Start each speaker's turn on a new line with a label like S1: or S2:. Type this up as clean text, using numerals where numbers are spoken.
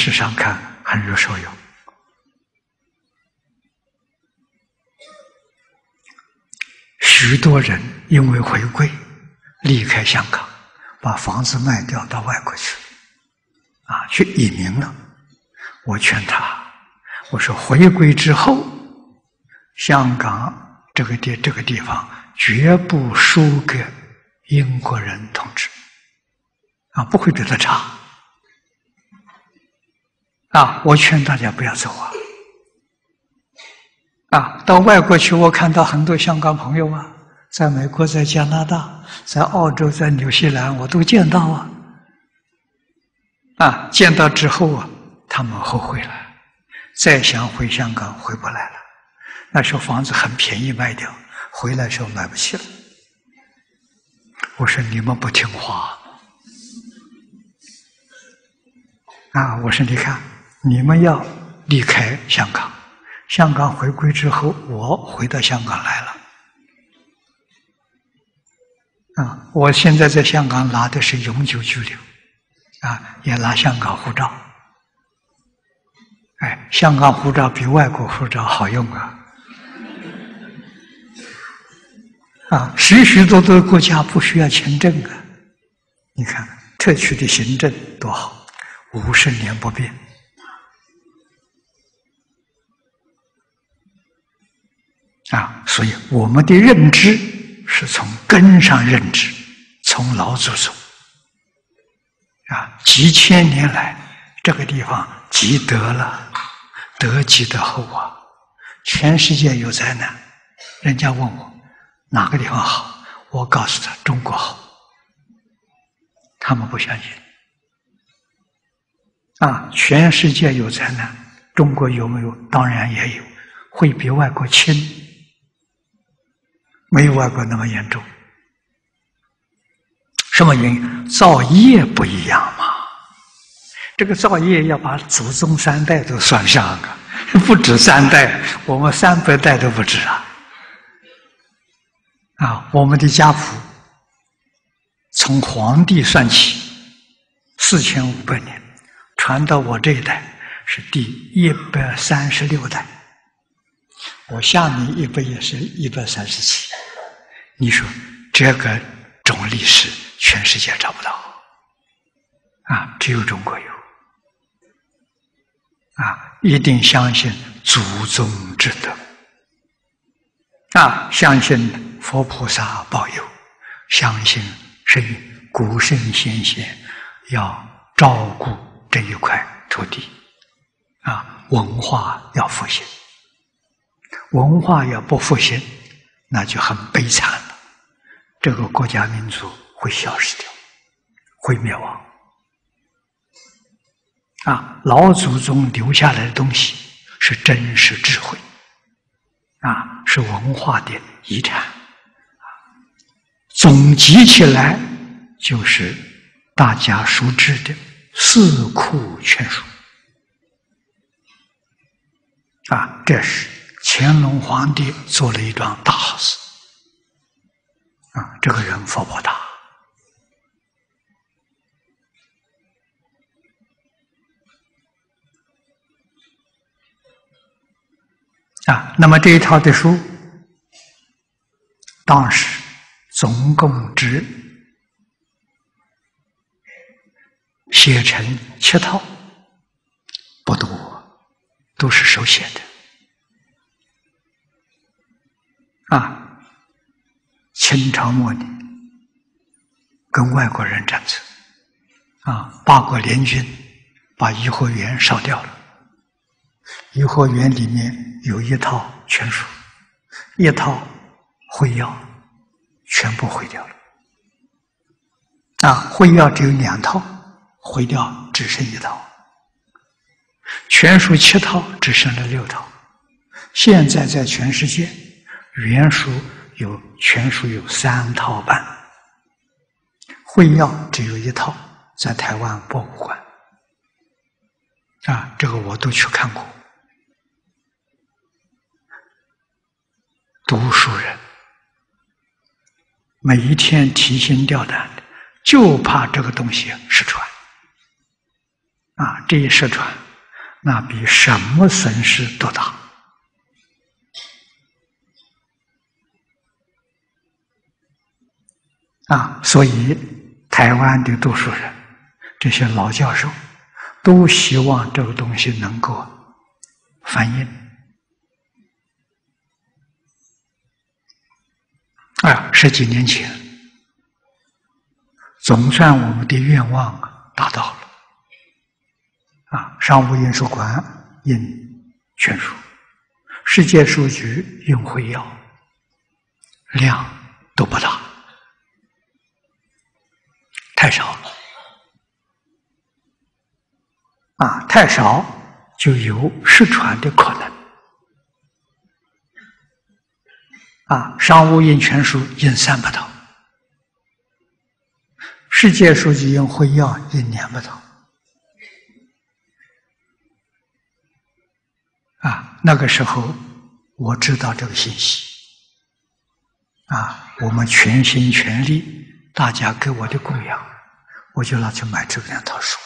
S1: 史上看很有受用。许多人因为回归，离开香港，把房子卖掉到外国去，去移民了。我劝他，我说回归之后，香港这个地方绝不输给英国人统治，不会比他差。我劝大家不要走到外国去，我看到很多香港朋友在美国、在加拿大、在澳洲、在纽西兰，我都见到见到之后他们后悔了，再想回香港回不来了。那时候房子很便宜卖掉，回来时候买不起了。我说你们不听话我说你看，你们要离开香港，香港回归之后，我回到香港来了我现在在香港拿的是永久居留也拿香港护照。香港护照比外国护照好用许多的国家不需要签证你看特区的行政多好，50年不变所以我们的认知是从根上认知，从老祖宗几千年来这个地方积德了，德积德厚全世界有灾难，人家问我哪个地方好，我告诉他中国好，他们不相信全世界有灾难，中国有没有？当然也有，会比外国轻，没有外国那么严重。什么原因？造业不一样嘛。这个造业要把祖宗3代都算上不止3代，我们300代都不止我们的家谱从皇帝算起4500年，传到我这一代是第136代，我下面一辈也是137。你说这个种历史全世界找不到只有中国有一定相信祖宗之德相信佛菩萨保佑，相信古圣先贤要照顾这一块土地文化要复兴，文化要不复兴那就很悲惨了，这个国家民族会消失掉，会灭亡老祖宗留下来的东西是真实智慧是文化的遗产总集起来就是大家熟知的四库全书这是乾隆皇帝做了一桩大好事这个人佛不大那么这一套的书当时总共只写成7套，不多，都是手写的清朝末年跟外国人战争八国联军把颐和园烧掉了，颐和园里面有一套全书，一套会要，全部毁掉了会要只有2套，毁掉只剩1套，全书7套只剩了6套。现在在全世界原书全书有3套半，会要只有1套，在台湾博物馆这个我都去看过。读书人每一天提心吊胆的，就怕这个东西失传这一失传，那比什么损失都大。所以台湾的读书人，这些老教授，都希望这个东西能够翻印。10几年前，总算我们的愿望达到了。商务印书馆印全书，世界书局印会要，量都不大，太少了。太少就有失传的可能。商务印全书印3不到，世界书局印会要印2不到。那个时候我知道这个信息，我们全心全力，大家给我的供养，我就拿去买这2套书。